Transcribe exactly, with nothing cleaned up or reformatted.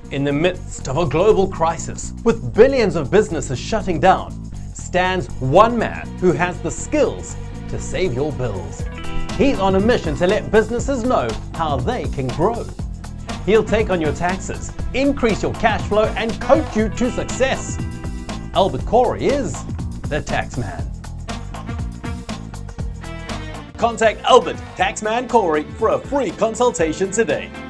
In the midst of a global crisis, with billions of businesses shutting down, stands one man who has the skills to save your bills. He's on a mission to let businesses know how they can grow. He'll take on your taxes, increase your cash flow, and coach you to success. Albert Corey is the Taxman. Contact Albert Taxman Corey for a free consultation today.